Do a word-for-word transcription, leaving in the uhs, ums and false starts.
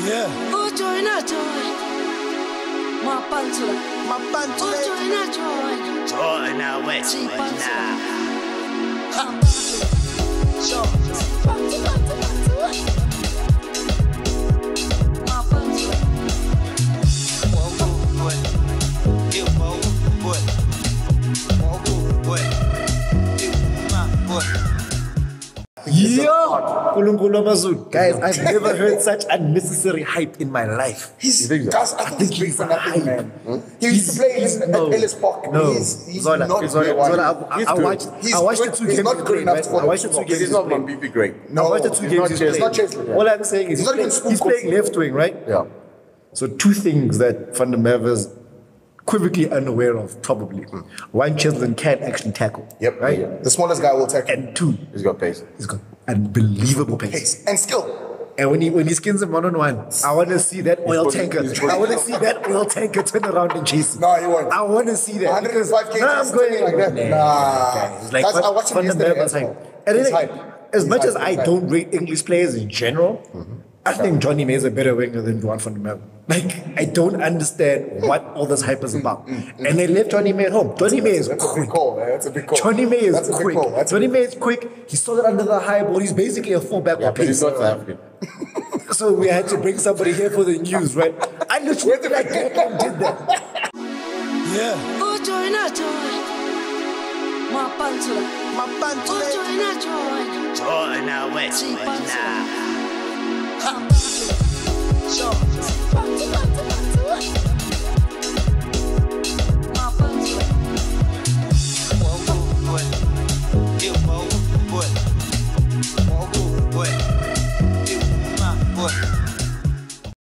Yeah. Oh, join a join. Mapantsula. Mapantsula. Oh, join a join. Join a west. Sure. Yo, guys, I've never heard such unnecessary hype in my life. He's, guys, I think he's big for nothing, man. Hmm? He used to play in no, Ellis Park. No, he's, he's Zola, not Zola, Zola, Zola, I, I, I watched, he's I watched good. the two He's games. not good enough for I watched the two games. He's not Mapimpi great. No, I watched the two he's games. not He's Cheslin. playing. He's not Cheslin. All I'm saying is He's he's, not even playing, he's playing left wing, right? Yeah. So two things that Vandermerwe's quickly unaware of, probably. Mm. One, Cheslin can actually tackle. Yep. Right? Yeah. The smallest guy will tackle. And two, He's got pace. he's got unbelievable pace. Pace and skill. And when he when he skins him one on one, I want to see that oil putting- tanker. he's putting- I want to see that oil tanker turn around and chase him. No, he won't. I want to see that. one hundred five kgs Nah, I'm going like that. Nah, Nah. guys, like, Guys, I watched him yesterday Vandermerwe's as well. hype. And He's then, hype. as He's much hype. as I He's hype. don't rate English players in general, Mm-hmm. I think Johnny May is a better winger than Duhan Vandermerwe. Like, I don't understand what all this hype is about. Mm-hmm. And they left Johnny May at home. Johnny May is That's a big quick. call, man. That's a big call. Johnny May is That's a big quick. call. That's a Johnny big- May is quick. He's solid under the high ball. He's basically a fullback Yeah, with but he's pace. not South African. So we had to bring somebody here for the news, right? I literally like Duhan did that. Yeah. Oh, join a join. Mapantsula. Mapantsula. Oh, join a join. Join a west. Sure.